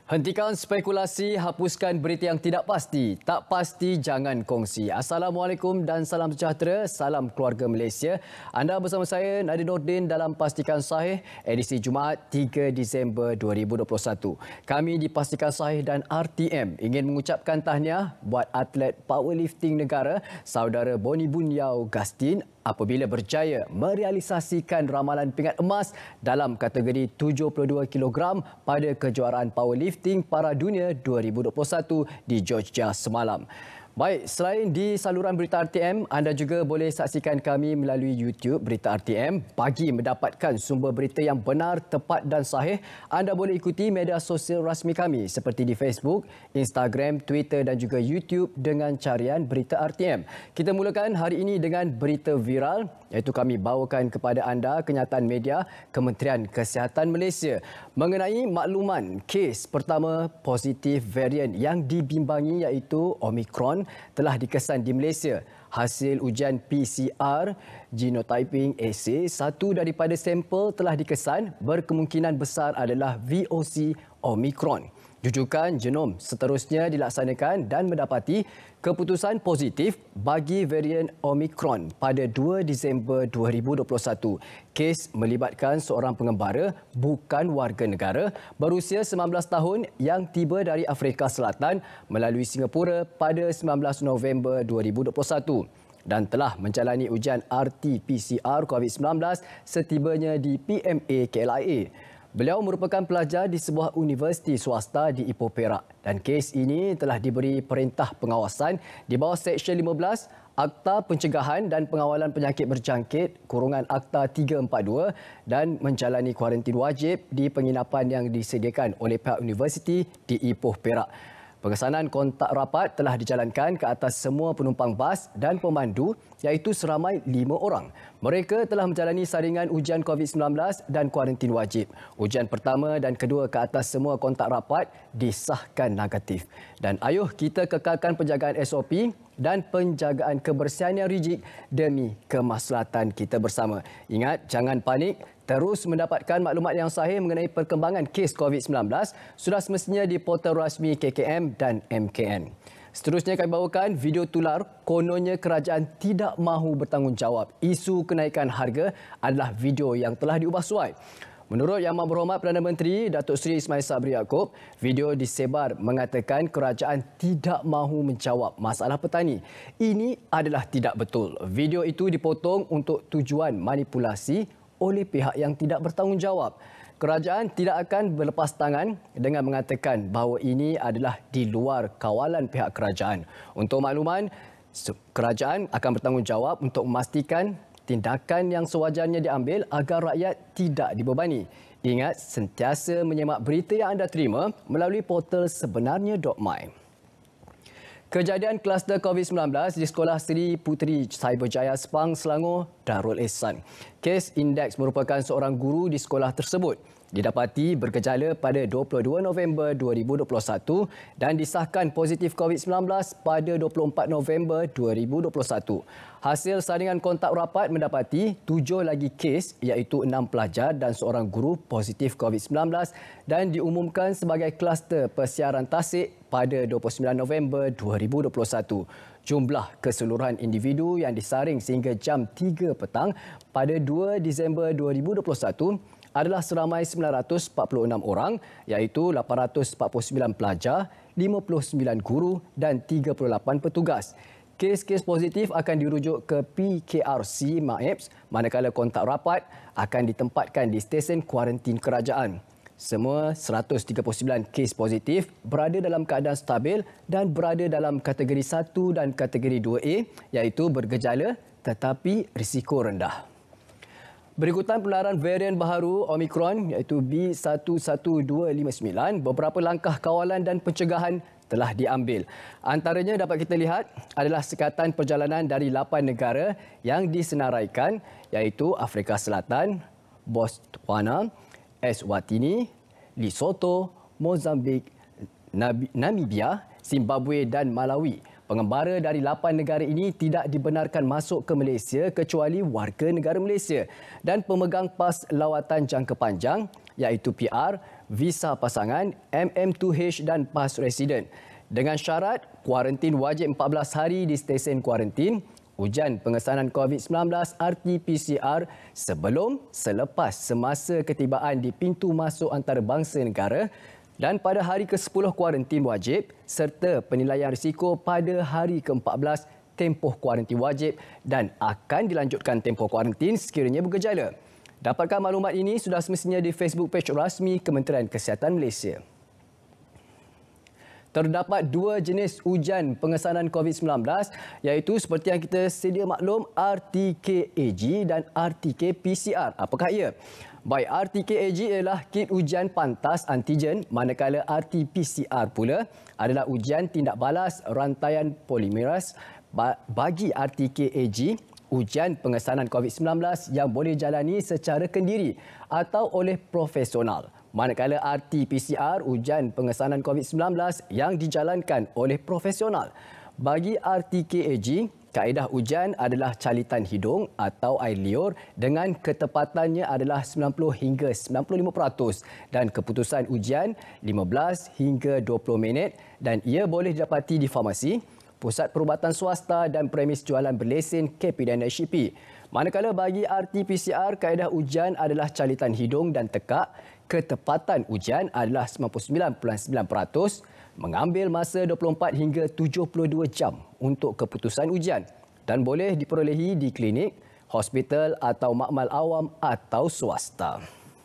Hentikan spekulasi, hapuskan berita yang tidak pasti. Tak pasti, jangan kongsi. Assalamualaikum dan salam sejahtera. Salam keluarga Malaysia. Anda bersama saya, Nadia Nordin dalam Pastikan Sahih, edisi Jumaat 3 Disember 2021. Kami di Pastikan Sahih dan RTM ingin mengucapkan tahniah buat atlet powerlifting negara, saudara Boni Bunyau Gastin, apabila berjaya merealisasikan ramalan pingat emas dalam kategori 72 kg pada kejuaraan powerlifting para dunia 2021 di Georgia semalam. Baik, selain di saluran Berita RTM, anda juga boleh saksikan kami melalui YouTube Berita RTM. Bagi mendapatkan sumber berita yang benar, tepat dan sahih, anda boleh ikuti media sosial rasmi kami seperti di Facebook, Instagram, Twitter dan juga YouTube dengan carian Berita RTM. Kita mulakan hari ini dengan berita viral, iaitu kami bawakan kepada anda kenyataan media Kementerian Kesihatan Malaysia mengenai makluman kes pertama positif varian yang dibimbangi iaitu Omicron telah dikesan di Malaysia. Hasil ujian PCR genotyping assay, satu daripada sampel telah dikesan berkemungkinan besar adalah VOC Omicron. Jujukan genom seterusnya dilaksanakan dan mendapati keputusan positif bagi varian Omicron pada 2 Disember 2021. Kes melibatkan seorang pengembara bukan warga negara berusia 19 tahun yang tiba dari Afrika Selatan melalui Singapura pada 19 November 2021 dan telah menjalani ujian RT-PCR COVID-19 setibanya di PMA KLIA. Beliau merupakan pelajar di sebuah universiti swasta di Ipoh Perak dan kes ini telah diberi perintah pengawasan di bawah Seksyen 15 Akta Pencegahan dan Pengawalan Penyakit Berjangkit Akta 342 dan menjalani kuarantin wajib di penginapan yang disediakan oleh pihak universiti di Ipoh Perak. Pengesanan kontak rapat telah dijalankan ke atas semua penumpang bas dan pemandu iaitu seramai 5 orang. Mereka telah menjalani saringan ujian COVID-19 dan kuarantin wajib. Ujian pertama dan kedua ke atas semua kontak rapat disahkan negatif. Dan ayuh kita kekalkan penjagaan SOP dan penjagaan kebersihan yang rigid demi kemaslahatan kita bersama. Ingat, jangan panik. Terus mendapatkan maklumat yang sahih mengenai perkembangan kes COVID-19 sudah semestinya di portal rasmi KKM dan MKN. Seterusnya kami bawakan video tular kononnya kerajaan tidak mahu bertanggungjawab. Isu kenaikan harga adalah video yang telah diubah suai. Menurut Yang Berhormat Perdana Menteri Datuk Seri Ismail Sabri Yaakob, video disebar mengatakan kerajaan tidak mahu menjawab masalah petani. Ini adalah tidak betul. Video itu dipotong untuk tujuan manipulasi oleh pihak yang tidak bertanggungjawab. Kerajaan tidak akan berlepas tangan dengan mengatakan bahawa ini adalah di luar kawalan pihak kerajaan. Untuk makluman, kerajaan akan bertanggungjawab untuk memastikan tindakan yang sewajarnya diambil agar rakyat tidak dibebani. Ingat, sentiasa menyemak berita yang anda terima melalui portal sebenarnya.my. Kejadian kluster COVID-19 di Sekolah Seri Puteri Cyberjaya Sepang, Selangor, Darul Ehsan. Kes indeks merupakan seorang guru di sekolah tersebut. Didapati bergejala pada 22 November 2021 dan disahkan positif COVID-19 pada 24 November 2021. Hasil saringan kontak rapat mendapati 7 lagi kes iaitu 6 pelajar dan seorang guru positif COVID-19 dan diumumkan sebagai kluster persiaran tasik pada 29 November 2021. Jumlah keseluruhan individu yang disaring sehingga jam 3 petang pada 2 Disember 2021 adalah seramai 946 orang iaitu 849 pelajar, 59 guru dan 38 petugas. Kes-kes positif akan dirujuk ke PKRC MAEPS manakala kontak rapat akan ditempatkan di stesen kuarantin kerajaan. Semua 139 kes positif berada dalam keadaan stabil dan berada dalam kategori 1 dan kategori 2A iaitu bergejala tetapi risiko rendah. Berikutan penularan varian baharu Omicron iaitu B11259, beberapa langkah kawalan dan pencegahan telah diambil. Antaranya dapat kita lihat adalah sekatan perjalanan dari 8 negara yang disenaraikan iaitu Afrika Selatan, Botswana, Eswatini, Lesotho, Mozambik, Namibia, Zimbabwe dan Malawi. Pengembara dari 8 negara ini tidak dibenarkan masuk ke Malaysia kecuali warga negara Malaysia dan pemegang pas lawatan jangka panjang iaitu PR visa pasangan, MM2H dan PAS residen. Dengan syarat kuarantin wajib 14 hari di stesen kuarantin, ujian pengesanan COVID-19 RT-PCR sebelum, selepas, semasa ketibaan di pintu masuk antarabangsa negara dan pada hari ke-10 kuarantin wajib serta penilaian risiko pada hari ke-14 tempoh kuarantin wajib dan akan dilanjutkan tempoh kuarantin sekiranya bergejala. Dapatkan maklumat ini sudah semestinya di Facebook page rasmi Kementerian Kesihatan Malaysia. Terdapat dua jenis ujian pengesanan COVID-19 iaitu seperti yang kita sedia maklum RTKAG dan RTK-PCR. Apakah ia? Baik, RTKAG ialah kit ujian pantas antigen manakala RT-PCR pula adalah ujian tindak balas rantaian polimeras. Bagi RTKAG, ujian pengesanan COVID-19 yang boleh jalani secara kendiri atau oleh profesional. Manakala RT-PCR, ujian pengesanan COVID-19 yang dijalankan oleh profesional. Bagi RTKAG, kaedah ujian adalah calitan hidung atau air liur dengan ketepatannya adalah 90 hingga 95% dan keputusan ujian 15 hingga 20 minit dan ia boleh didapati di farmasi, pusat perubatan swasta dan premis jualan berlesen KP dan SCP. Manakala bagi RT-PCR, kaedah ujian adalah calitan hidung dan tekak, ketepatan ujian adalah 99.9%, mengambil masa 24 hingga 72 jam untuk keputusan ujian dan boleh diperolehi di klinik, hospital atau makmal awam atau swasta.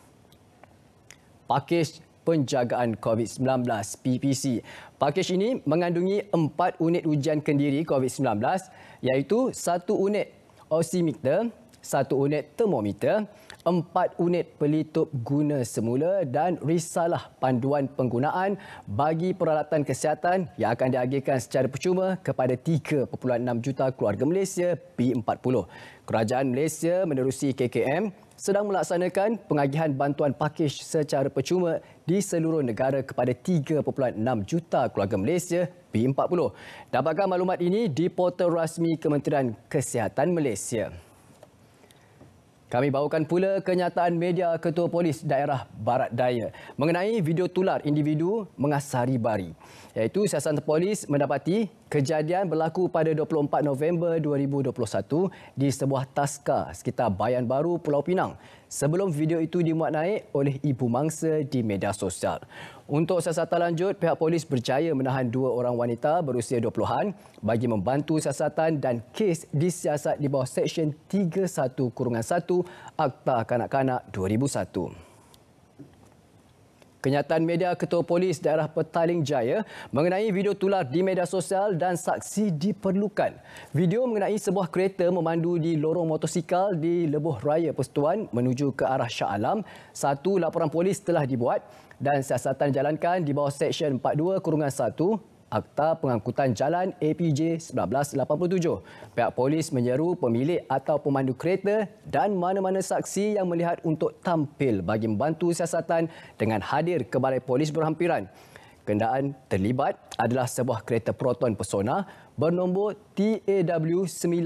Pakej penjagaan COVID-19 PPC. Pakej ini mengandungi 4 unit ujian kendiri COVID-19 iaitu 1 unit oximeter, 1 unit termometer, 4 unit pelitup guna semula dan risalah panduan penggunaan bagi peralatan kesihatan yang akan diagihkan secara percuma kepada 3.6 juta keluarga Malaysia B40. Kerajaan Malaysia menerusi KKM sedang melaksanakan pengagihan bantuan pakej secara percuma di seluruh negara kepada 3.6 juta keluarga Malaysia B40. Dapatkan maklumat ini di portal rasmi Kementerian Kesihatan Malaysia. Kami bawakan pula kenyataan media Ketua Polis Daerah Barat Daya mengenai video tular individu mengasari bari. Iaitu siasatan polis mendapati kejadian berlaku pada 24 November 2021 di sebuah taska sekitar Bayan Baru, Pulau Pinang. Sebelum video itu dimuat naik oleh ibu mangsa di media sosial. Untuk siasatan lanjut, pihak polis berjaya menahan 2 orang wanita berusia 20-an bagi membantu siasatan dan kes disiasat di bawah Seksyen 31-1 Akta Kanak-Kanak 2001. Kenyataan media Ketua Polis Daerah Petaling Jaya mengenai video tular di media sosial dan saksi diperlukan. Video mengenai sebuah kereta memandu di lorong motosikal di Lebuh Raya Persatuan menuju ke arah Shah Alam. 1 laporan polis telah dibuat dan siasatan dijalankan di bawah Seksyen 42-1 Akta Pengangkutan Jalan APJ 1987. Pihak polis menyeru pemilik atau pemandu kereta dan mana-mana saksi yang melihat untuk tampil bagi membantu siasatan dengan hadir ke Balai Polis berhampiran. Kenderaan terlibat adalah sebuah kereta Proton Persona bernombor TAW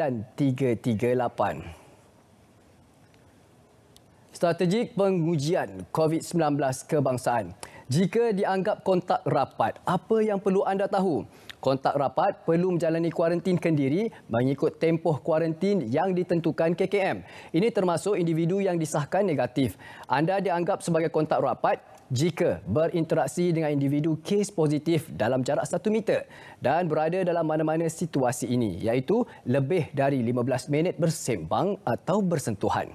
9338. Strategik pengujian COVID-19 kebangsaan. Jika dianggap kontak rapat, apa yang perlu anda tahu? Kontak rapat perlu menjalani kuarantin kendiri mengikut tempoh kuarantin yang ditentukan KKM. Ini termasuk individu yang disahkan negatif. Anda dianggap sebagai kontak rapat jika berinteraksi dengan individu kes positif dalam jarak 1 meter dan berada dalam mana-mana situasi ini, iaitu lebih dari 15 minit bersembang atau bersentuhan.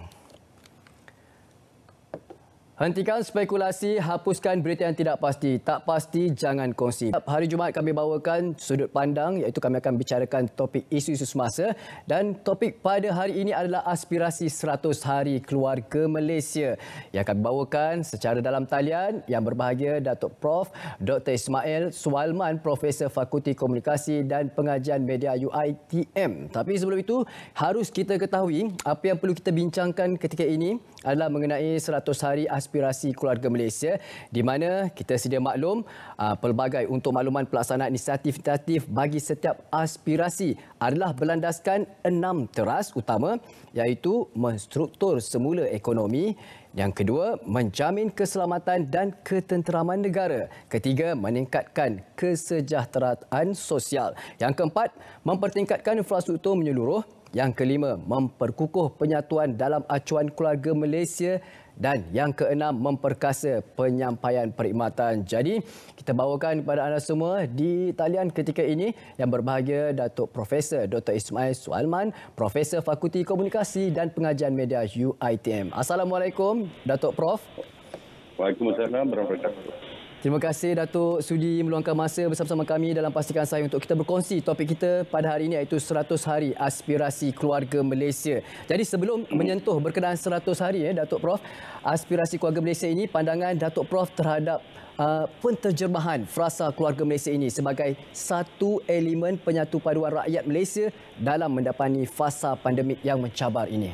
Hentikan spekulasi, hapuskan berita yang tidak pasti. Tak pasti, jangan kongsi. Hari Jumaat kami bawakan sudut pandang iaitu kami akan bicarakan topik isu-isu semasa dan topik pada hari ini adalah aspirasi 100 hari keluarga Malaysia yang kami bawakan secara dalam talian yang berbahagia Datuk Prof. Dr. Ismail Sualman, Profesor Fakulti Komunikasi dan Pengajian Media UiTM. Tapi sebelum itu, harus kita ketahui apa yang perlu kita bincangkan ketika ini adalah mengenai 100 hari aspirasi Aspirasi Keluarga Malaysia, di mana kita sedia maklum pelbagai untuk makluman pelaksanaan inisiatif bagi setiap aspirasi adalah berlandaskan 6 teras utama, iaitu menstruktur semula ekonomi. Yang kedua, menjamin keselamatan dan ketenteraman negara. Ketiga, meningkatkan kesejahteraan sosial. Yang keempat, mempertingkatkan infrastruktur menyeluruh. Yang kelima, memperkukuh penyatuan dalam acuan keluarga Malaysia. Dan yang keenam, memperkasa penyampaian perkhidmatan. Jadi, kita bawakan kepada anda semua di talian ketika ini yang berbahagia Datuk Profesor Dr. Ismail Sualman, Profesor Fakulti Komunikasi dan Pengajian Media UiTM. Assalamualaikum, Datuk Prof. Waalaikumsalam warahmatullahi wabarakatuh. Terima kasih Datuk sudi meluangkan masa bersama-sama kami dalam Pastikan Saya untuk kita berkongsi topik kita pada hari ini, iaitu 100 hari aspirasi keluarga Malaysia. Jadi sebelum menyentuh berkenaan 100 hari Datuk Prof, aspirasi keluarga Malaysia ini, pandangan Datuk Prof terhadap penterjemahan frasa keluarga Malaysia ini sebagai satu elemen penyatu paduan rakyat Malaysia dalam mendapati fasa pandemik yang mencabar ini.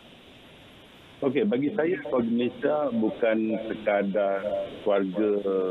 Okey, bagi saya keluarga Malaysia bukan sekadar keluarga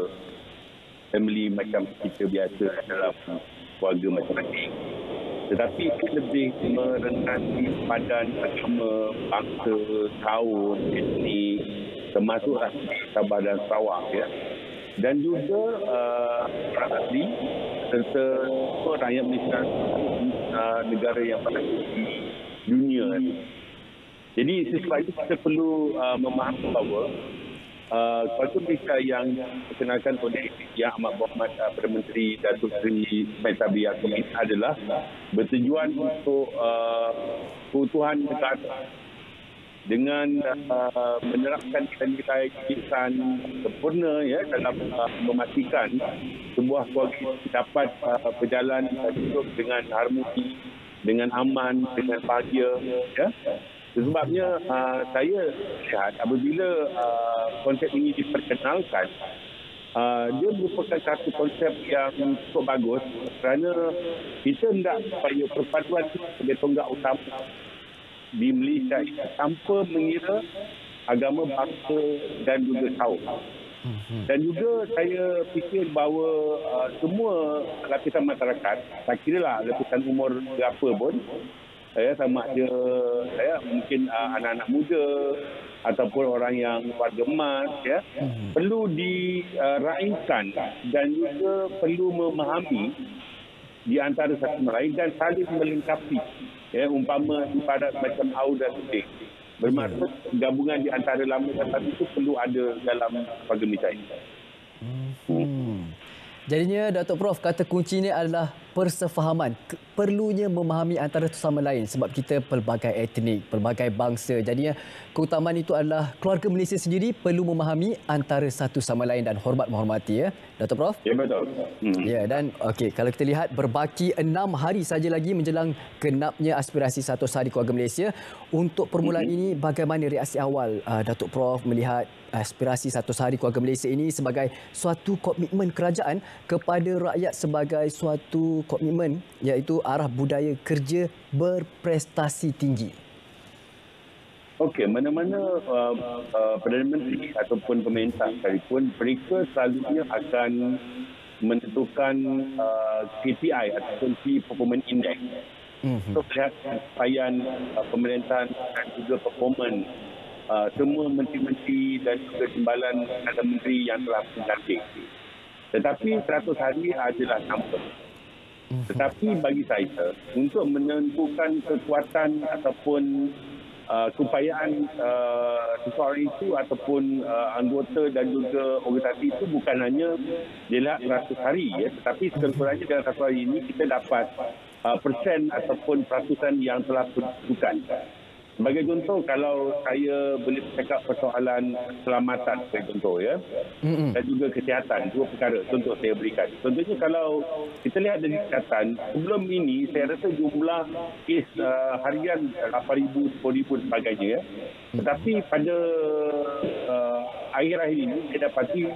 family macam kita biasa dalam keluarga macam-macam. Tetapi ia lebih merengkasi padan agama, bangsa, kaum, etnik, termasuk Sabah dan Sarawak, ya. Dan juga orang asli serta rakyat Malaysia, negara yang paling di dunia. Jadi sebab itu kita perlu memahami bahawa keluarga Malaysia yang dikenalkan oleh Yang Amat Berhormat Perdana Menteri Datuk Seri Ismail Sabri Yaakob ini adalah bertujuan untuk keutuhan negara dengan menerapkan nilai-nilai kebiasaan sempurna, ya, dalam memastikan sebuah keluarga dapat berjalan hidup dengan harmoni, dengan aman, dengan bahagia, ya. Sebabnya saya lihat apabila konsep ini diperkenalkan, dia merupakan satu konsep yang cukup bagus kerana kita hendak supaya perpaduan sebagai tonggak utama di Malaysia ini tanpa mengira agama, bangsa dan juga kaum. Dan juga saya fikir bahawa semua lapisan masyarakat, tak kiralah lapisan umur berapa pun, sama ada mungkin anak-anak muda ataupun orang yang warga emas, ya, perlu diraihkan dan juga perlu memahami di antara satu sama lain dan saling melengkapi, ya, umpama ibarat macam aur dan uding, bermaksud gabungan di antara lama dan baru itu perlu ada dalam keluarga Malaysia ini. Jadinya Datuk Prof, kata kuncinya adalah persefahaman, perlunya memahami antara satu sama lain sebab kita pelbagai etnik, pelbagai bangsa. Jadinya keutamaan itu adalah keluarga Malaysia sendiri perlu memahami antara satu sama lain dan hormat menghormati, ya Datuk Prof? Ya, betul. Ya, dan okey, kalau kita lihat berbaki 6 hari saja lagi menjelang genapnya aspirasi 100 hari keluarga Malaysia. Untuk permulaan ini, bagaimana reaksi awal Datuk Prof melihat aspirasi 100 hari keluarga Malaysia ini sebagai suatu komitmen kerajaan kepada rakyat sebagai suatu komitmen, iaitu arah budaya kerja berprestasi tinggi? Okey, mana-mana Perdana Menteri ataupun pemerintah sekalipun, mereka selalunya akan menentukan KPI ataupun Key Performance Index untuk melihat capaian pemerintahan dan juga performance semua menteri-menteri dan juga timbalan Perdana Menteri yang telah dilantik. Tetapi 100 hari adalah sampai. Tetapi bagi saya, untuk menentukan kekuatan ataupun keupayaan seseorang itu ataupun anggota dan juga organisasi itu bukan hanya dilihat 100 hari, ya, tetapi sekurang-kurangnya dalam 100 hari ini kita dapat persen ataupun peratusan yang telah dilakukan. Sebagai contoh, kalau saya boleh bercakap persoalan keselamatan sebagai contoh, ya, dan juga kesihatan, dua perkara contoh saya berikan. Contohnya kalau kita lihat dari kesihatan, sebelum ini saya rasa jumlah kes harian 8,000, 10,000 dan sebagainya, ya. Tetapi pada akhir-akhir ini saya dapati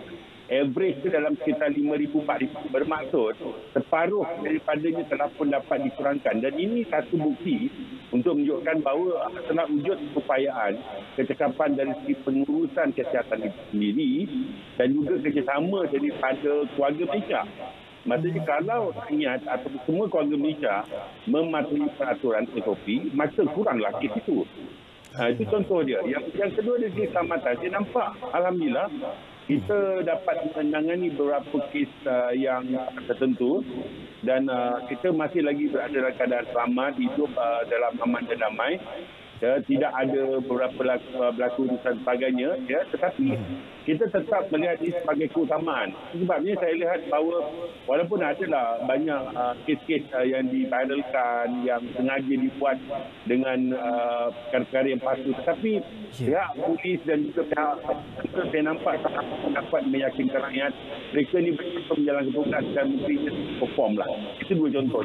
average itu dalam sekitar 5,000, 4,000, bermaksud separuh daripadanya telah pun dapat dikurangkan. Dan ini satu bukti untuk menunjukkan bahawa telah wujud upayaan kecekapan dari segi pengurusan kesihatan itu sendiri dan juga kerjasama daripada keluarga Malaysia. Maksudnya kalau rakyat atau semua keluarga Malaysia mematuhi peraturan SOP, maka kuranglah kes itu. Itu contoh dia. Yang kedua dari segi keselamatan, saya nampak Alhamdulillah kita dapat menangani beberapa kes yang tertentu dan kita masih lagi berada dalam keadaan selamat, hidup dalam aman dan damai. Ya, tidak ada beberapa berlaku dan sebagainya, ya, tetapi kita tetap melihat ini sebagai keutamaan. Sebabnya saya lihat bahawa walaupun adalah banyak kes-kes yang diviralkan, yang sengaja dibuat dengan perkara-perkara yang palsu, tetapi pihak polis dan juga pihak saya nampak dapat meyakinkan rakyat mereka ni betul menjalankan tugas dan mestinya perform lah. Itu dua contoh.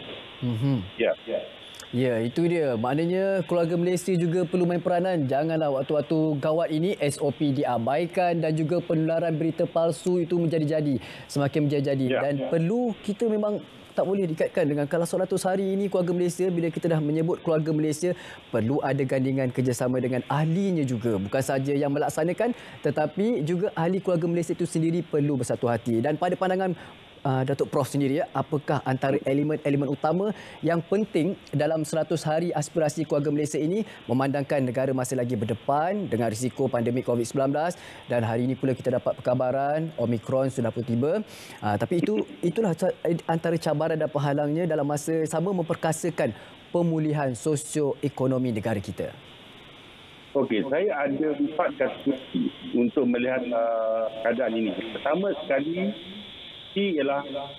Ya. Ya, itu dia. Maknanya keluarga Malaysia juga perlu main peranan. Janganlah waktu-waktu gawat ini SOP diabaikan dan juga penularan berita palsu itu menjadi-jadi. Semakin menjadi-jadi. Ya. Dan perlu kita memang tak boleh dikaitkan dengan kalau 100 hari ini keluarga Malaysia, bila kita dah menyebut keluarga Malaysia, perlu ada gandingan kerjasama dengan ahlinya juga. Bukan saja yang melaksanakan, tetapi juga ahli keluarga Malaysia itu sendiri perlu bersatu hati. Dan pada pandangan Datuk Prof sendiri, apakah antara elemen-elemen utama yang penting dalam 100 hari aspirasi keluarga Malaysia ini, memandangkan negara masih lagi berdepan dengan risiko pandemik COVID-19 dan hari ini pula kita dapat perkabaran Omicron sudah pun tiba. Tapi itulah antara cabaran dan penghalangnya dalam masa sama memperkasakan pemulihan sosioekonomi negara kita. Okey, saya ada 4 kategori untuk melihat keadaan ini. Pertama sekali ialah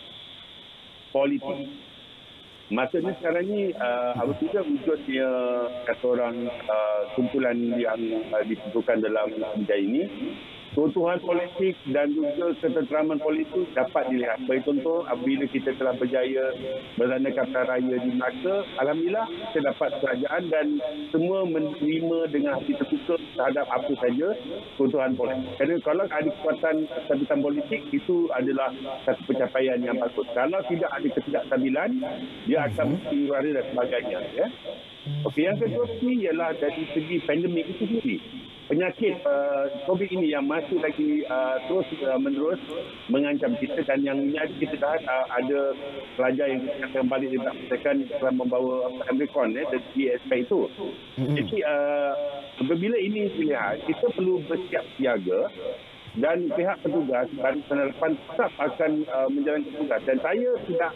politik. Maksudnya sekarang ni apabila wujudnya kata orang kumpulan yang ditentukan dalam bidang ini, keutuhan politik dan juga ketenteraman politik dapat dilihat. Sebagai contoh, apabila kita telah berjaya bertandingkan pilihan raya di Melaka, alhamdulillah kita dapat kerajaan dan semua menerima dengan hati terbuka terhadap apa saja keutuhan politik. Kerana kalau ada kekuatan stabilitas politik, itu adalah satu pencapaian yang bagus. Kalau tidak ada ketidakstabilan, dia akan berada dan sebagainya. Ya. Okey, yang kedua ini ialah dari segi pandemik itu sendiri. Penyakit COVID ini yang masih lagi terus menerus mengancam kita dan yang kita dah ada pelajar yang akan balik diberikan telah membawa Omicron dari aspek itu. Jadi apabila ini dilihat, kita perlu bersiap siaga dan pihak petugas dan penerapan tetap akan menjalankan tugas. Dan saya tidak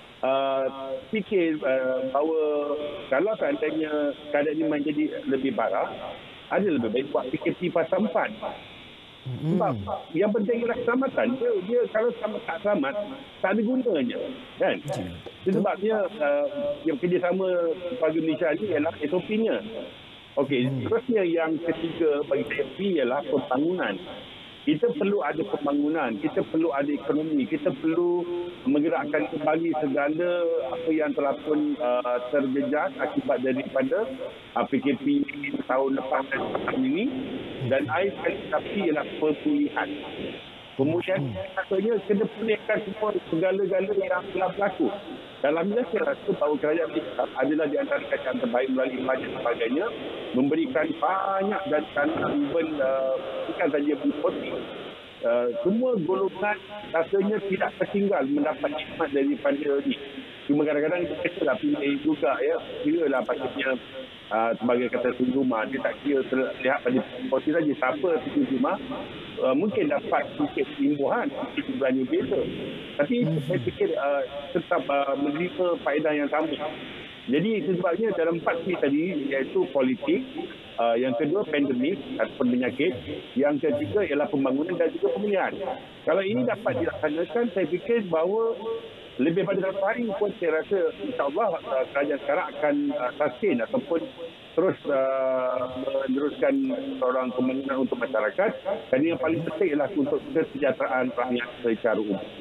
fikir bahawa kalau seandainya keadaan ini menjadi lebih parah, ada lebih baik buat PKP pasal 4. Sebab yang penting ialah keselamatan. Dia kalau tak selamat, tak ada gunanya. Kan? Sebabnya yang kerjasama keluarga Malaysia ini ialah SOP-nya. Okey, terusnya yang ketiga bagi SOP ialah pembangunan. Kita perlu ada pembangunan, kita perlu ada ekonomi, kita perlu menggerakkan kembali segala apa yang telah pun terjejas akibat daripada PKP tahun lepas dan tahun ini. Dan akhir sekali tapi ialah pemulihan. Pemulihan maksudnya kena pulihkan semua segala-gala yang telah berlaku. Dalam ini saya rasa bahawa kerajaan Malaysia adalah di antara kerajaan terbaik melalui bajet dan sebagainya, memberikan banyak dan even bukan saja bupati, semua golongan rasanya tidak tertinggal mendapat khidmat daripada ini. Cuma kadang-kadang kita lah pilih juga ya, kira lah patutnya sebagai kata tuan rumah, dia tak kira terlihat pada porsi saja siapa tuan rumah mungkin dapat sikit imbuhan, sikit belanja biasa. Tapi saya fikir tetap menerima faedah yang sama. Jadi itu sebabnya dalam 4 P tadi, iaitu politik, yang kedua pandemik ataupun penyakit, yang ketiga ialah pembangunan dan juga pemulihan. Kalau ini dapat dilaksanakan, saya fikir bahawa lebih pada 100 hari pun saya rasa insyaAllah kerajaan sekarang akan sustain ataupun terus meneruskan seorang pembangunan untuk masyarakat, dan yang paling penting ialah untuk kesejahteraan rakyat secara umum.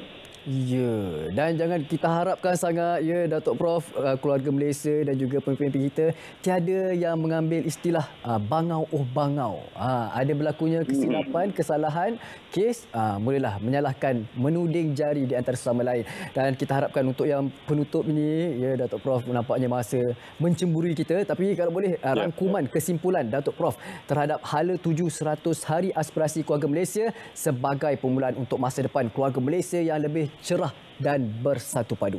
Ya, dan jangan kita harapkan sangat ya Datuk Prof, keluarga Malaysia dan juga pemimpin kita tiada yang mengambil istilah bangau oh bangau. Ada berlakunya kesilapan, kesalahan, kes, mulalah menyalahkan, menuding jari di antara sesama lain. Dan kita harapkan untuk yang penutup ini ya Datuk Prof, nampaknya masa mencemburui kita, tapi kalau boleh rangkuman kesimpulan Datuk Prof terhadap hala tuju 100 hari aspirasi keluarga Malaysia sebagai permulaan untuk masa depan keluarga Malaysia yang lebih cerah dan bersatu padu.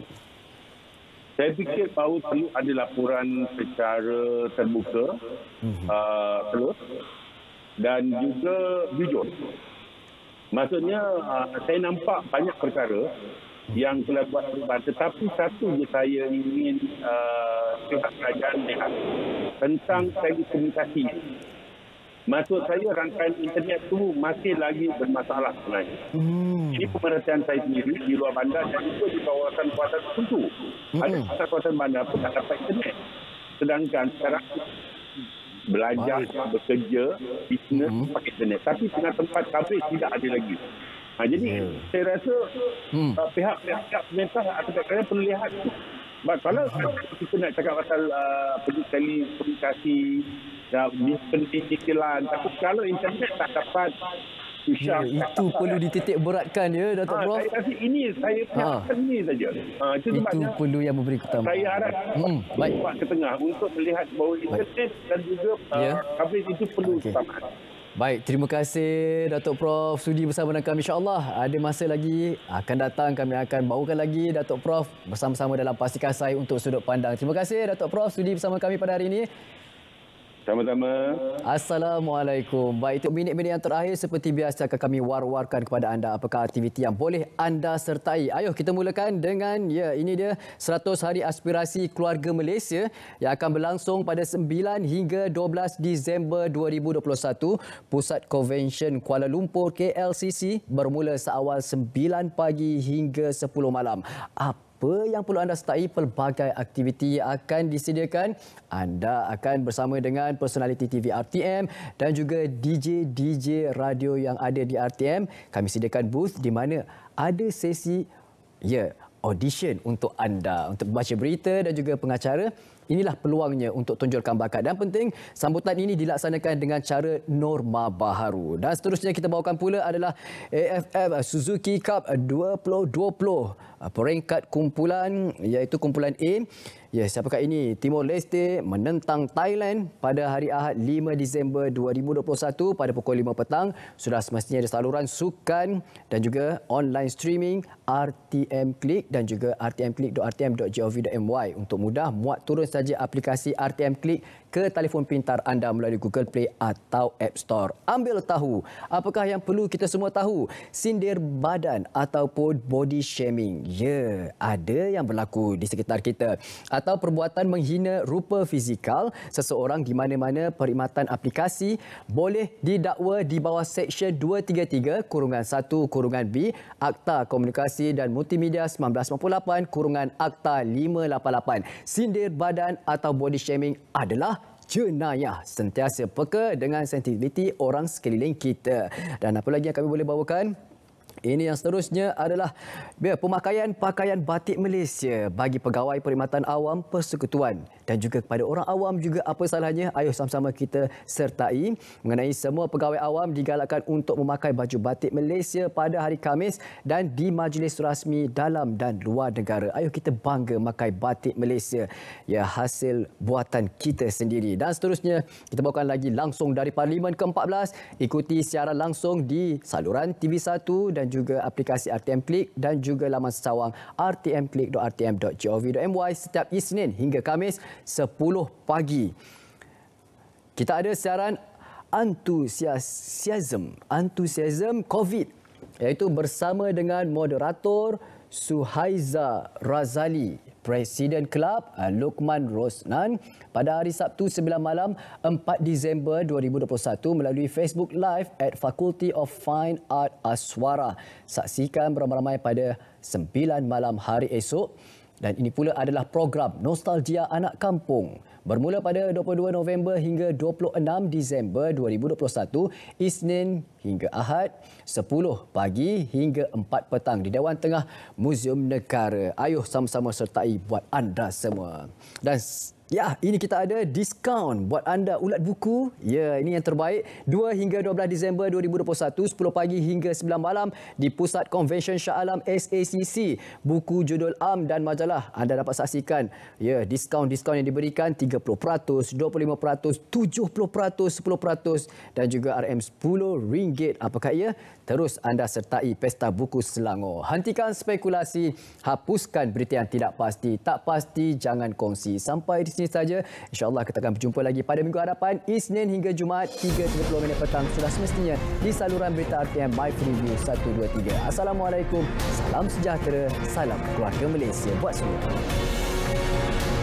Saya fikir bahawa perlu ada laporan secara terbuka, terus dan juga jujur. Maksudnya saya nampak banyak perkara yang telah buat perubahan, tetapi satu je saya ingin pihak kerajaan lihat tentang telekomunikasi. Maksud saya rangkaian internet itu masih lagi bermasalah sebenarnya. Ini pemerhatian saya sendiri di luar bandar dan juga di kawasan-kawasan tertentu. Ada kawasan bandar pun tak dapat internet. Sedangkan sekarang belajar, bekerja, bisnes pakai internet. Tapi tengah tempat coverage tidak ada lagi. Jadi saya rasa pihak-pihak pemerintah atau pihak perlu lihat. Kalau kita nak cakap pasal telekomunikasi, pendidikan, tapi kalau internet tak dapat, itu perlu dititik beratkan ya Datuk Prof. Saya rasa ini saya pihakkan ini saja. Itu perlu yang memberi keutamaan. Saya harap buat ke tengah untuk melihat bahawa internet dan juga coverage itu perlu keutamaan. Baik, terima kasih Datuk Prof sudi bersama dengan kami. InsyaAllah ada masa lagi akan datang, kami akan bawakan lagi Datuk Prof bersama-sama dalam Pastikan Sahih untuk sudut pandang. Terima kasih Datuk Prof sudi bersama kami pada hari ini. Sama-sama. Assalamualaikum. Baik, itu minit-minit yang terakhir seperti biasa akan kami war-warkan kepada anda apakah aktiviti yang boleh anda sertai. Ayuh kita mulakan dengan ini dia 100 hari aspirasi keluarga Malaysia yang akan berlangsung pada 9 hingga 12 Disember 2021. Pusat Convention Kuala Lumpur KLCC bermula seawal 9 pagi hingga 10 malam. Apa yang perlu anda sertai? Pelbagai aktiviti akan disediakan. Anda akan bersama dengan personaliti TV RTM dan juga DJ radio yang ada di RTM. Kami sediakan booth di mana ada sesi audition untuk anda untuk membaca berita dan juga pengacara. Inilah peluangnya untuk tunjulkan bakat. Dan penting, sambutan ini dilaksanakan dengan cara norma baharu. Dan seterusnya kita bawakan pula adalah AFF Suzuki Cup 2020. Peringkat kumpulan iaitu kumpulan A. Siapakah ini? Timor Leste menentang Thailand pada hari Ahad 5 Disember 2021 pada pukul 5 petang. Sudah semestinya ada saluran sukan dan juga online streaming RTM Click dan juga rtmclick.rtm.gov.my. Untuk mudah, muat turun saja aplikasi RTM Click ke telefon pintar anda melalui Google Play atau App Store. Ambil tahu apakah yang perlu kita semua tahu. Sindir badan ataupun body shaming. Ada yang berlaku di sekitar kita. Atau perbuatan menghina rupa fizikal seseorang di mana-mana perkhidmatan aplikasi boleh didakwa di bawah Seksyen 233-1-B Akta Komunikasi dan Multimedia 1998-Akta 588. Sindir badan atau body shaming adalah jenayah. Sentiasa peka dengan sensitiviti orang sekeliling kita. Dan apa lagi yang kami boleh bawakan? Ini yang seterusnya adalah pemakaian pakaian batik Malaysia bagi pegawai perkhidmatan awam persekutuan dan juga kepada orang awam juga apa salahnya. Ayuh sama-sama kita sertai mengenai semua pegawai awam digalakkan untuk memakai baju batik Malaysia pada hari Khamis dan di majlis rasmi dalam dan luar negara. Ayuh kita bangga memakai batik Malaysia, hasil buatan kita sendiri. Dan seterusnya kita bawakan lagi langsung dari Parlimen ke-14. Ikuti siaran langsung di saluran TV1 dan juga aplikasi RTM Click dan juga laman sesawang rtmclick.rtm.gov.my setiap Isnin hingga Khamis 10 pagi. Kita ada siaran antusiasm COVID iaitu bersama dengan moderator Suhaiza Razali, Presiden Kelab Luqman Rosnan pada hari Sabtu 9 malam 4 Disember 2021 melalui Facebook Live at Faculty of Fine Art Aswara. Saksikan beramai-ramai pada 9 malam hari esok. Dan ini pula adalah program Nostalgia Anak Kampung bermula pada 22 November hingga 26 Disember 2021, Isnin hingga Ahad, 10 pagi hingga 4 petang di Dewan Tengah Muzium Negara. Ayuh sama-sama sertai buat anda semua. Dan ya, ini kita ada diskaun buat anda ulat buku. Ya, ini yang terbaik. 2 hingga 12 Disember 2021, 10 pagi hingga 9 malam di Pusat Convention Shah Alam SACC. Buku judul Am dan majalah anda dapat saksikan. Ya, diskaun-diskaun yang diberikan 30%, 25%, 70%, 10% dan juga RM10. Apakah ia? Terus anda sertai Pesta Buku Selangor. Hentikan spekulasi, hapuskan berita yang tidak pasti. Tak pasti, jangan kongsi. Sampai di sini saja. InsyaAllah kita akan berjumpa lagi pada minggu hadapan, Isnin hingga Jumaat, 3.30 petang. Sudah semestinya di saluran berita RTM My Preview 123. Assalamualaikum, salam sejahtera, salam keluarga Malaysia buat semua.